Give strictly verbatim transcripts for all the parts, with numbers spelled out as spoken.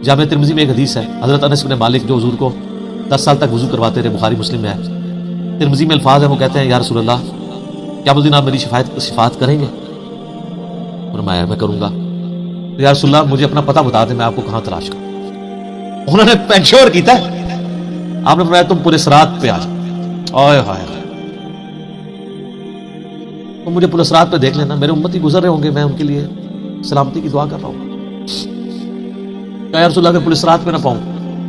جامع ترمذی میں ایک حدیث ہے، حضرت انس بن مالک جو حضور کو دس سال تک وضو کرواتے رہے، بخاری مسلم میں ہے، ترمذی میں الفاظ ہیں، وہ کہتے ہیں یا رسول اللہ کیا اس دن آپ میری شفاعت شفاعت کریں گے؟ فرمایا میں کروں گا۔ یا رسول اللہ مجھے اپنا پتہ بتا دیں، میں آپ کو کہاں تلاش کروں۔ انہوں نے پینشور کیتا ہے، آپ نے فرمایا تم پورے سرات پہ آ جاؤ۔ آئے ہائے تم مجھے پورے سرات پہ دیکھ لینا، میرے امتی گزر رہے ہوں گے، میں ان کے لیے سلامتی کی دعا کر رہا ہوں۔ یا رسول اللہ اگر پولیس رات میں نہ پاؤں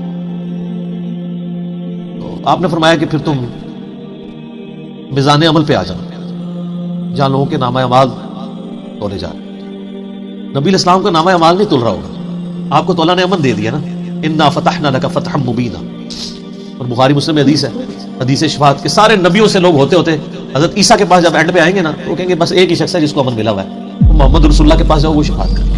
تو آپ نے فرمایا کہ پھر تم میزان عمل پہ آ جانا، جہاں لوگوں کے نامہ اعمال تولے جا رہے۔ نبی علیہ السلام کا نامہ اعمال نہیں تول رہا ہوگا، آپ کو تو اللہ نے امن دے دیا نا، انا فتحنا لک فتحا مبینا۔ اور بخاری مسلم میں حدیث ہے، حدیث شفاعت کے سارے نبیوں سے لوگ ہوتے ہوتے حضرت عیسیٰ کے پاس جب اینڈ پہ آئیں گے نا تو وہ کہیں گے بس ایک ہی شخص ہے جس کو امن ملا ہوا ہے، محمد رسول اللہ کے پاس جاؤ، وہ شفاعت کرے۔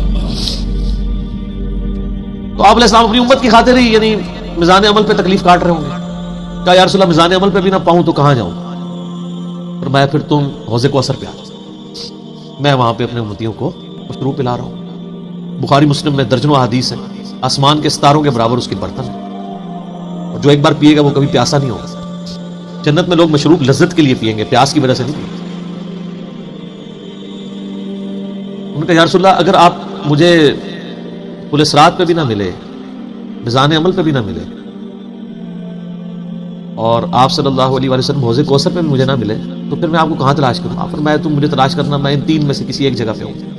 تو آپ علیہ السلام اپنی امت کی خاطر ہی یعنی میزان عمل پہ تکلیف کاٹ رہے ہوں گے۔ کہا یا رسول اللہ میزان عمل پہ بھی نہ پاؤں تو کہاں جاؤں؟ فرمایا پھر تم حوض کوثر پہ آ جاؤ، میں وہاں پہ اپنے امتیوں کو مشروب پلا رہا ہوں۔ بخاری مسلم میں درجنوں حدیث ہیں، آسمان کے ستاروں کے برابر اس کی برتن ہے، اور جو ایک بار پیے گا وہ کبھی پیاسا نہیں ہوگا۔ جنت میں لوگ مشروب لذت کے لیے پیئیں گے، پیاس کی وجہ سے نہیں پیئیں گے۔ انہوں نے کہا یا رسول اللہ اگر آپ مجھے پولیس رات پہ بھی نہ ملے، میزان عمل پہ بھی نہ ملے، اور آپ صلی اللہ علیہ وآلہ وسلم حوض کوثر پہ بھی مجھے نہ ملے، تو پھر میں آپ کو کہاں تلاش کروں؟ آپ فرمایا تم مجھے تلاش کرنا، میں ان تین میں سے کسی ایک جگہ پہ ہوں۔